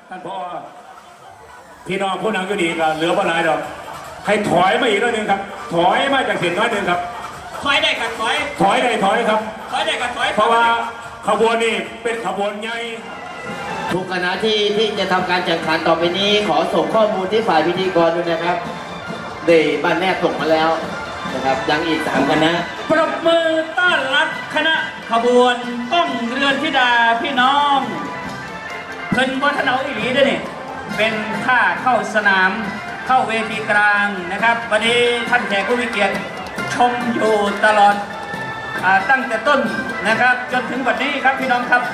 ท่านพ่อพี่น้องผู้นำก็ดีก็เหลือเวลาดอกให้ถอยมาอีกนิดนึงครับถอยมาจากเส้นน้อยนึงครับถอยได้กับถอยได้ถอยครับถอยได้กับถอยเพราะว่าขบวนนี้เป็นขบวนใหญ่ทุกคณะที่จะทำการแข่งขันต่อไปนี้ขอส่งข้อมูลที่ฝ่ายพิธีกรด้วยนะครับเดบ้านแนบส่งมาแล้วนะครับยังอีก3คณะปรบมือต้อนรับคณะขบวนต้องเรือนธิดาพี่น้องเพิ่นบนถนนอีหลีด้วยนี่เป็นค่าเข้าสนามเข้าเวทีกลางนะครับวันนี้ท่านแขกผู้มีเกียรติชมอยู่ตลอดตั้งแต่ต้นนะครับจนถึงวันนี้ครับพี่น้องครับ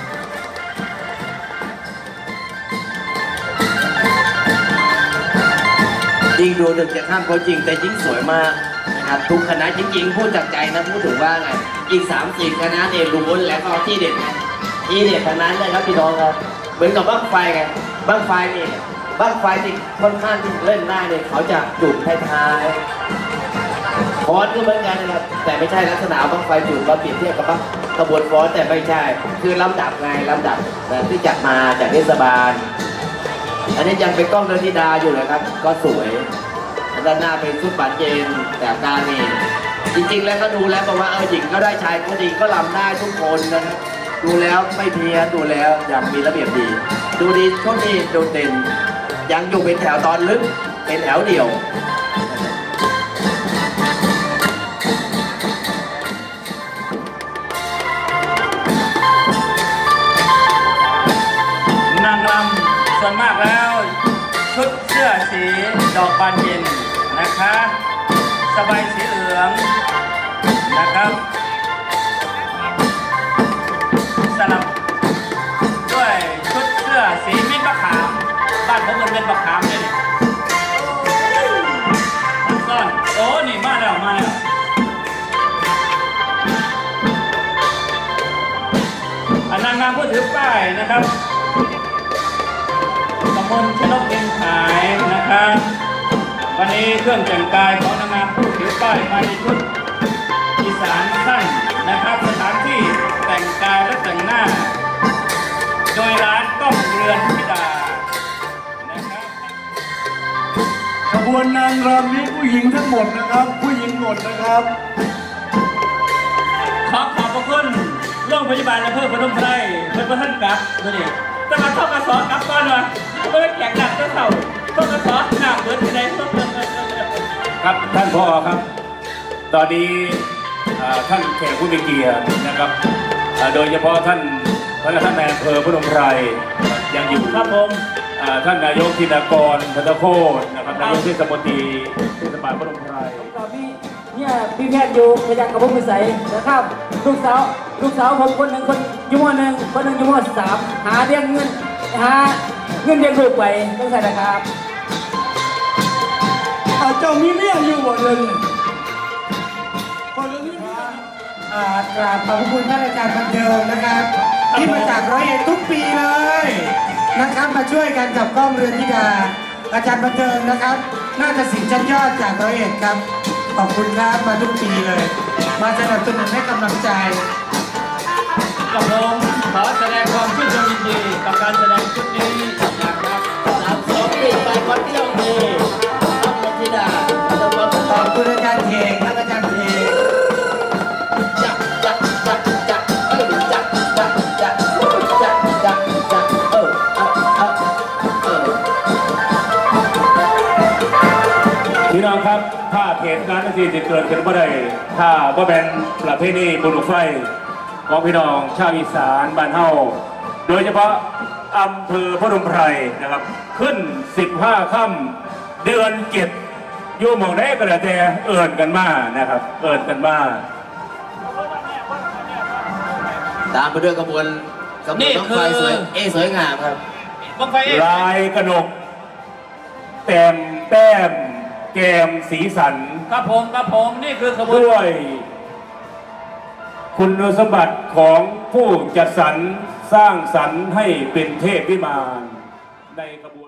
จริงดูดึกจะข้ามเขาจริงแต่จริงสวยมากนะครับทุกคณะจริงๆพูดจากใจนะพูดถึงว่าไงอีก3-4คณะเนี่ยรู้แล้วก็ที่เด็ดที่เด็ดทั้งนั้นเลยครับพี่น้องครับเหมือนกับบ้างไฟไงบ้างไฟนี่บ้างไฟที่ค่อนข้างที่เล่นหน้าเนี่ยเขาจะจุดท้ายๆฟ้อนก็เหมือนกันนะครับแต่ไม่ใช่ลักษณะบ้างไฟจุดเราเปรียบเทียบกับบ้างกระบวนฟ้อนแต่ไม่ใช่คือลำดับไงลำดับที่จัดมาจากเทศบาลอันนี้ยังเป็นกล้องเรือนธิดาอยู่นะครับก็สวยด้านหน้าเป็นชุดบาดเจนแต่การนี่จริงๆแล้วก็ดูแล้วบอกว่าหญิงก็ได้ชายก็ดีก็ลำได้ทุกคนนะครับดูแล้วไม่เพี้ยนดูแล้วอย่างมีระเบียบดีดูดีช่วงนี้โดดเด่นยังอยู่เป็นแถวตอนลึกเป็นแถวเดียวนางรำส่วนมากแล้วชุดเสื้อสีดอกบานเย็นนะคะสบายสีเหลืองนะครับสลับด้วยชุดเสื้อสีเม็ดมะขามบ้านผมมันเป็นมะขามเลยซ่อนโอ้นี่มาแล้วนางงามผู้ถือป้ายนะครับตำบลชนกเอ็นขายนะครับวันนี้เครื่องแต่งกายของนางงามผู้ถือป้ายมาในชุดอีสานสั้นนะครับสถานที่แต่งกายและแต่งหน้าโดยร้านต้องเรือนธิดานะครับขบวนนางรำนี้ผู้หญิงทั้งหมดนะครับผู้หญิงหมดนะครับขอบพระคุณโรงพยาบาลอำเภอพนมไพรเพื่อนท่านกลับตัวนี้จะมาท่องกระสอบกลับก่อนวะเพื่อแขกหนักเท่าท่องกระสอบหนักเหมือนที่ไหนครับท่านพ่อครับตอนนี้ท่านแขกผู้มีเกียรตินะครับโดยเฉพาะท่านนายอำเภอพนมไพรยังอยู่ครับผมท่านนายกธินกรพัฒโคตรนะครับนายกเทศมนตรีเทศบาลพนมไพรเนี่ยพี่แพทย์อยู่พยัญชนะผมไม่ใส่นะครับลูกสาวผมคนหนึ่งคนอยู่ม.1คนหนึ่งอยู่ม.3หาเงินเลี้ยงลูกไปต้องใส่นะครับเจ้ามีเมียอยู่บ่เลยกราบขอบคุณท่านอาจารย์บันเทิงนะครับที่มาจาก100 เอ็ดทุกปีเลยนะครับมาช่วยกันกับกล้องเรือนธิดาอาจารย์บันเทิงนะครับน่าจะสินชั้นยอดจาก100 เอ็ดครับขอบคุณครับมาทุกปีเลยมาสนับสนุนให้กำลังใจกับผมขอแสดงความชื่นชมยินดีกับการแสดงชุดนี้นะครับ 32 ปีไปคนเที่ยวดีต้องเรือนธิดาขอบคุณอาจารย์เทงและอาจารย์เทงพี่น้องครับถ้าเหตุการณ์ที่จะเกิดขึ้นเมื่อใดถ้าว่าเป็นประเพณีบุญบั้งไฟของพี่น้องชาวอีสานบ้านเฮาโดยเฉพาะอำเภอพนมไพรนะครับขึ้น15 ค่ำเดือน7อยู่หม่องใดก็แล้วแต่เอิ้นกันมานะครับเอิ้นกันมาตามไปด้วยกระบวนน้องไฟสวยงามครับลายกระหนกแต้มแก้มสีสันครับผมนี่คือขบวนด้วยคุณสมบัติของผู้จัดสรรสร้างสรรค์ให้เป็นเทพวิมานในขบวน